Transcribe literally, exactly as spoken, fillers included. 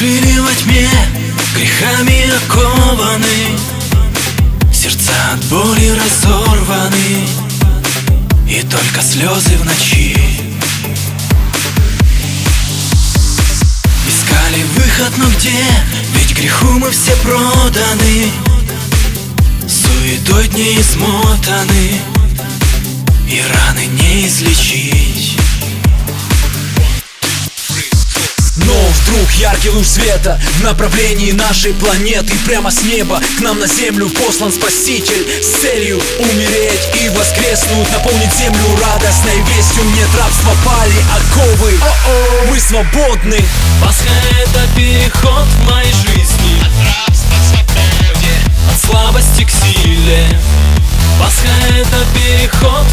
Жили во тьме, грехами окованы, сердца от боли разорваны, и только слезы в ночи. Искали выход, но где? Ведь греху мы все проданы, суетой дни измотаны, и раны не излечить. Но вдруг яркий луч света в направлении нашей планеты, прямо с неба к нам на землю послан Спаситель с целью умереть и воскреснуть, наполнить землю радостной вестью. Нет рабства, пали оковы, О-о, мы свободны. Пасха — это переход в моей жизни От рабства к свободе, от слабости к силе. Пасха — это переход